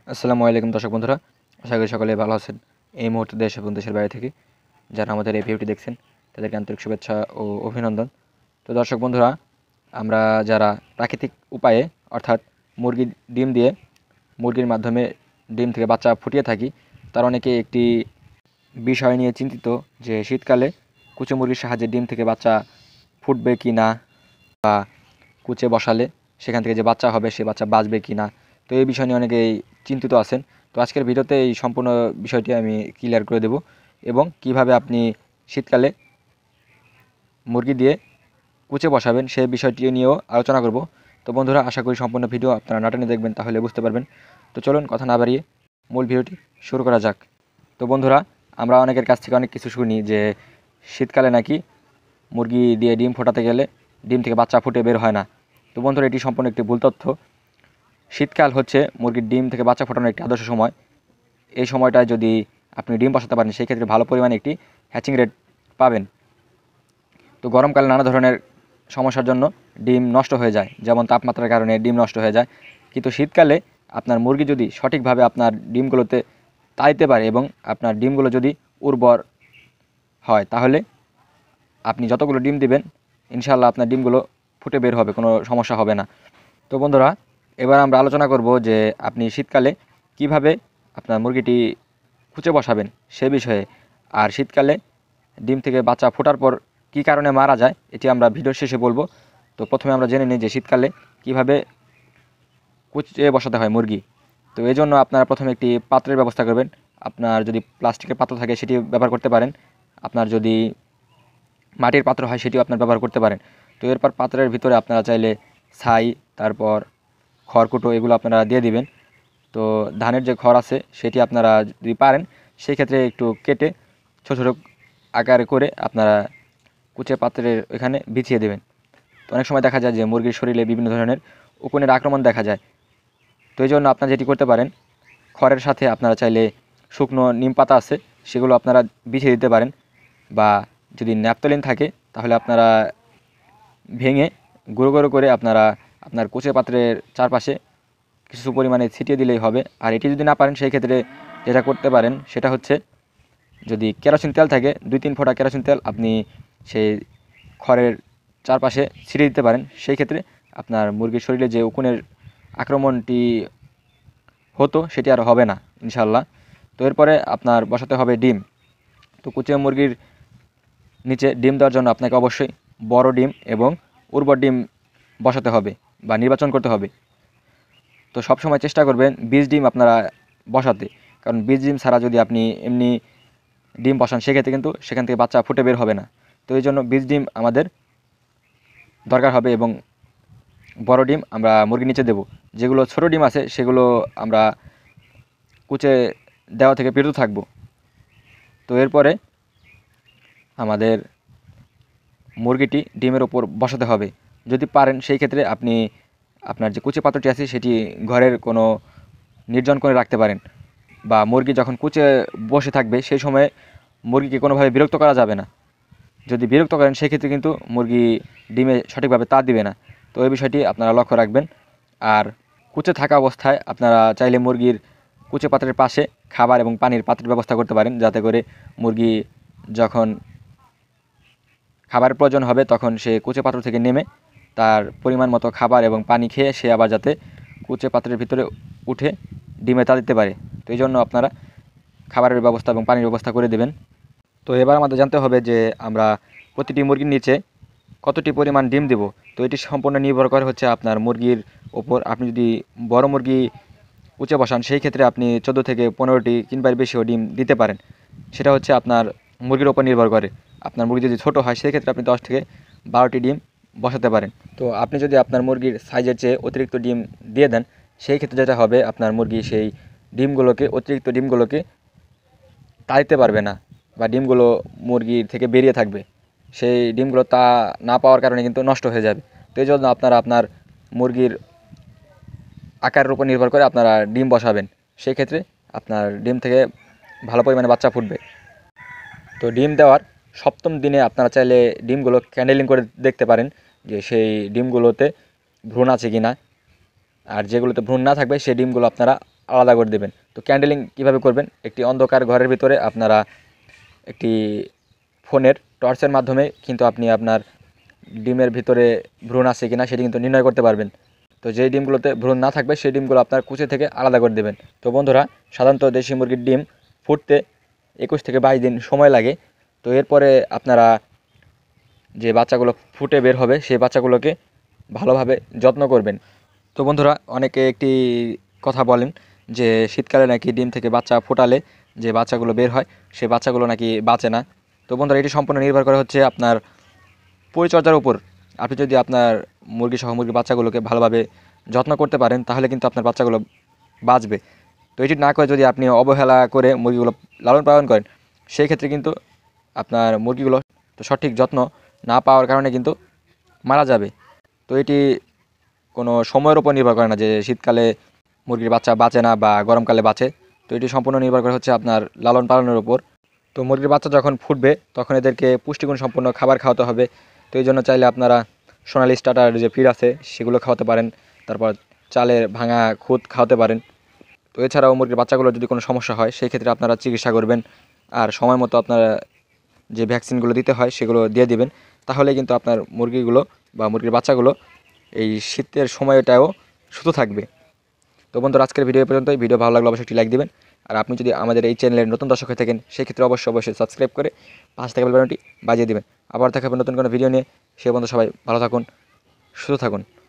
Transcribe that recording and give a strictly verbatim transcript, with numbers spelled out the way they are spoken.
আসসালামু আলাইকুম দর্শক বন্ধুরা, আশা করি সকলে ভালো আছেন। এই মুহূর্তে দেশ এবং দেশের বাইরে থেকে যারা আমাদের এই ভিডিওটি দেখছেন তাদেরকে আন্তরিক শুভেচ্ছা ও অভিনন্দন। তো দর্শক বন্ধুরা, আমরা যারা প্রাকৃতিক উপায়ে অর্থাৎ মুরগির ডিম দিয়ে মুরগির মাধ্যমে ডিম থেকে বাচ্চা ফুটিয়ে থাকি, তার অনেকে একটি বিষয় নিয়ে চিন্তিত যে শীতকালে কুচো মুরগির সাহায্যে ডিম থেকে বাচ্চা ফুটবে কি না, বা কুচে বসালে সেখান থেকে যে বাচ্চা হবে সে বাচ্চা বাঁচবে কি না। তো এই বিষয় নিয়ে অনেকেই চিন্তিত আছেন। তো আজকের ভিডিওতে এই সম্পূর্ণ বিষয়টি আমি ক্লিয়ার করে দেব এবং কিভাবে আপনি শীতকালে মুরগি দিয়ে কুচে বসাবেন সেই বিষয়টি নিয়েও আলোচনা করব। তো বন্ধুরা, আশা করি সম্পূর্ণ ভিডিও আপনারা না টেনে দেখবেন, তাহলে বুঝতে পারবেন। তো চলুন কথা না বাড়িয়ে মূল ভিডিওটি শুরু করা যাক। তো বন্ধুরা, আমরা অনেকের কাছ থেকে অনেক কিছু শুনি যে শীতকালে নাকি মুরগি দিয়ে ডিম ফোটাতে গেলে ডিম থেকে বাচ্চা ফুটে বের হয় না। তো বন্ধুরা, এটি সম্পূর্ণ একটি ভুল তথ্য। শীতকাল হচ্ছে মুরগির ডিম থেকে বাচ্চা ফোটানোর একটি আদর্শ সময়। এই সময়টায় যদি আপনি ডিম বসাতে পারেন সেই ক্ষেত্রে ভালো পরিমাণে একটি হ্যাচিং রেট পাবেন। তো গরমকালে নানা ধরনের সমস্যার জন্য ডিম নষ্ট হয়ে যায়, যেমন তাপমাত্রার কারণে ডিম নষ্ট হয়ে যায়। কিন্তু শীতকালে আপনার মুরগি যদি সঠিকভাবে আপনার ডিমগুলোতে তাইতে পারে এবং আপনার ডিমগুলো যদি উর্বর হয়, তাহলে আপনি যতগুলো ডিম দিবেন ইনশাআল্লাহ আপনার ডিমগুলো ফুটে বের হবে, কোনো সমস্যা হবে না। তো বন্ধুরা, এবার আমরা আলোচনা করব যে আপনি শীতকালে কিভাবে আপনার মুরগিটি কুচে বসাবেন সে বিষয়ে। আর শীতকালে ডিম থেকে বাচ্চা ফোটার পর কী কারণে মারা যায় এটি আমরা ভিডিওর শেষে বলবো। তো প্রথমে আমরা জেনে নিই যে শীতকালে কিভাবে কুচে বসাতে হয় মুরগি। তো এই জন্য আপনারা প্রথমে একটি পাত্রের ব্যবস্থা করবেন। আপনার যদি প্লাস্টিকের পাত্র থাকে সেটি ব্যবহার করতে পারেন, আপনার যদি মাটির পাত্র হয় সেটিও আপনার ব্যবহার করতে পারেন। তো এরপর পাত্রের ভিতরে আপনারা চাইলে ছাই, তারপর খড়কুটো এগুলো আপনারা দিয়ে দিবেন। তো ধানের যে খড় আছে সেটি আপনারা যদি পারেন সেই ক্ষেত্রে একটু কেটে ছোটো ছোটো আকারে করে আপনারা কুচে পাত্রের এখানে বিছিয়ে দেবেন। তো অনেক সময় দেখা যায় যে মুরগির শরীরে বিভিন্ন ধরনের উকুনের আক্রমণ দেখা যায়। তো এই জন্য আপনারা যেটি করতে পারেন, খড়ের সাথে আপনারা চাইলে শুকনো নিম পাতা আছে সেগুলো আপনারা বিছিয়ে দিতে পারেন, বা যদি ন্যাপথলিন থাকে তাহলে আপনারা ভেঙে গুঁড়ো গুঁড়ো করে আপনারা আপনার কুচে পাত্রের চারপাশে কিছু পরিমাণে ছিটিয়ে দিলেই হবে। আর এটি যদি না পারেন সেই ক্ষেত্রে যেটা করতে পারেন সেটা হচ্ছে, যদি কেরোসিন তেল থাকে দুই তিন ফোঁটা কেরোসিন তেল আপনি সেই খড়ের চারপাশে ছিটিয়ে দিতে পারেন। সেই ক্ষেত্রে আপনার মুরগির শরীরে যে উকুনের আক্রমণটি হতো সেটি আর হবে না ইনশাল্লাহ। তো এরপরে আপনার বসাতে হবে ডিম। তো কুচে মুরগির নিচে ডিম দেওয়ার জন্য আপনাকে অবশ্যই বড় ডিম এবং উর্বর ডিম বসাতে হবে বা নির্বাচন করতে হবে। তো সবসময় চেষ্টা করবেন বীজ ডিম আপনারা বসাতে, কারণ বীজ ডিম ছাড়া যদি আপনি এমনি ডিম বসান সেক্ষেত্রে কিন্তু সেখান থেকে বাচ্চা ফুটে বের হবে না। তো এই জন্য বীজ ডিম আমাদের দরকার হবে এবং বড় ডিম আমরা মুরগির নিচে দেব। যেগুলো ছোটো ডিম আছে সেগুলো আমরা কুচে দেওয়া থেকে বিরত থাকব। তো এরপরে আমাদের মুরগিটি ডিমের ওপর বসাতে হবে। যদি পারেন সেই ক্ষেত্রে আপনি আপনার যে কুচে পাত্রটি আছে সেটি ঘরের কোনো নির্জন করে রাখতে পারেন, বা মুরগি যখন কুচে বসে থাকবে সেই সময়ে মুরগিকে কোনোভাবে বিরক্ত করা যাবে না। যদি বিরক্ত করেন সেক্ষেত্রে কিন্তু মুরগি ডিমে সঠিকভাবে তা দিবে না। তো এই বিষয়টি আপনারা লক্ষ্য রাখবেন। আর কুচে থাকা অবস্থায় আপনারা চাইলে মুরগির কুচে পাত্রের পাশে খাবার এবং পানির পাত্রের ব্যবস্থা করতে পারেন, যাতে করে মুরগি যখন খাবারের প্রয়োজন হবে তখন সে কুচে পাত্র থেকে নেমে তার পরিমাণ মতো খাবার এবং পানি খেয়ে সে আবার যাতে কুচে পাত্রের ভিতরে উঠে ডিমে তা দিতে পারে। তো এই জন্য আপনারা খাবারের ব্যবস্থা এবং পানির ব্যবস্থা করে দেবেন। তো এবার আমাদের জানতে হবে যে আমরা প্রতিটি মুরগির নিচে কতটি পরিমাণ ডিম দেব। তো এটি সম্পূর্ণ নির্ভর করে হচ্ছে আপনার মুরগির ওপর। আপনি যদি বড় মুরগি কুচে বসান সেই ক্ষেত্রে আপনি চোদ্দো থেকে পনেরোটি কিংবা বেশিও ডিম দিতে পারেন। সেটা হচ্ছে আপনার মুরগির ওপর নির্ভর করে। আপনার মুরগি যদি ছোটো হয় সেই ক্ষেত্রে আপনি দশ থেকে বারোটি ডিম বসাতে পারেন। তো আপনি যদি আপনার মুরগির সাইজের চেয়ে অতিরিক্ত ডিম দিয়ে দেন সেই ক্ষেত্রে যেটা হবে, আপনার মুরগি সেই ডিমগুলোকে অতিরিক্ত ডিমগুলোকে তাড়িতে পারবে না, বা ডিমগুলো মুরগির থেকে বেরিয়ে থাকবে। সেই ডিমগুলো তা না পাওয়ার কারণে কিন্তু নষ্ট হয়ে যাবে। তো এই জন্য আপনারা আপনার মুরগির আকারের উপর নির্ভর করে আপনারা ডিম বসাবেন। সেই ক্ষেত্রে আপনার ডিম থেকে ভালো পরিমাণে বাচ্চা ফুটবে। তো ডিম দেওয়ার সপ্তম দিনে আপনারা চাইলে ডিমগুলো ক্যান্ডেলিং করে দেখতে পারেন যে সেই ডিমগুলোতে ভ্রূণ আছে কি না। আর যেগুলোতে ভ্রূণ না থাকবে সেই ডিমগুলো আপনারা আলাদা করে দেবেন। তো ক্যান্ডেলিং কীভাবে করবেন, একটি অন্ধকার ঘরের ভিতরে আপনারা একটি ফোনের টর্চের মাধ্যমে কিন্তু আপনি আপনার ডিমের ভিতরে ভ্রূণ আছে কিনা সেটি কিন্তু নির্ণয় করতে পারবেন। তো যেই ডিমগুলোতে ভ্রূণ না থাকবে সেই ডিমগুলো আপনার কুচি থেকে আলাদা করে দেবেন। তো বন্ধুরা, সাধারণত দেশি মুরগির ডিম ফুটতে একুশ থেকে বাইশ দিন সময় লাগে। তো এরপরে আপনারা যে বাচ্চাগুলো ফুটে বের হবে সেই বাচ্চাগুলোকে ভালোভাবে যত্ন করবেন। তো বন্ধুরা, অনেকে একটি কথা বলেন যে শীতকালে নাকি ডিম থেকে বাচ্চা ফোটালে যে বাচ্চাগুলো বের হয় সেই বাচ্চাগুলো নাকি বাঁচে না। তো বন্ধুরা, এটি সম্পূর্ণ নির্ভর করে হচ্ছে আপনার পরিচর্যার উপর। আপনি যদি আপনার মুরগি সহ মুরগির বাচ্চাগুলোকে ভালোভাবে যত্ন করতে পারেন তাহলে কিন্তু আপনার বাচ্চাগুলো বাঁচবে। তো এটি না করে যদি আপনি অবহেলা করে মুরগিগুলো লালন পালন করেন সেই ক্ষেত্রে কিন্তু আপনার মুরগিগুলো তো সঠিক যত্ন না পাওয়ার কারণে কিন্তু মারা যাবে। তো এটি কোনো সময়ের উপর নির্ভর করে না যে শীতকালে মুরগির বাচ্চা বাঁচে না বা গরমকালে বাঁচে। তো এটি সম্পূর্ণ নির্ভর করে হচ্ছে আপনার লালন পালনের উপর। তো মুরগির বাচ্চা যখন ফুটবে তখন এদেরকে পুষ্টিগুণ সম্পন্ন খাবার খাওয়াতে হবে। তো এই জন্য চাইলে আপনারা সোনালি স্টার্টার যে ফিড আছে সেগুলো খাওয়াতে পারেন, তারপর চালের ভাঙা খুদ খাওয়াতে পারেন। তো এছাড়াও মুরগির বাচ্চাগুলোর যদি কোনো সমস্যা হয় সেই ক্ষেত্রে আপনারা চিকিৎসা করবেন আর সময় মতো আপনারা যে ভ্যাকসিনগুলো দিতে হয় সেগুলো দিয়ে দিবেন। তাহলে কিন্তু আপনার মুরগিগুলো বা মুরগির বাচ্চাগুলো এই শীতের সময়টাও সুস্থ থাকবে। তো বন্ধুরা, আজকের ভিডিও এই পর্যন্তই। ভিডিও ভালো লাগলে অবশ্যই একটি লাইক দিবেন। আর আপনি যদি আমাদের এই চ্যানেলের নতুন দর্শক হয়ে থাকেন সেক্ষেত্রে অবশ্যই অবশ্যই সাবস্ক্রাইব করে পাশে থাকা বেল বাটনটি বাজিয়ে দিবেন। আবার দেখা হবে নতুন কোনো ভিডিও নিয়ে। সে বন্ধু সবাই ভালো থাকুন, সুস্থ থাকুন।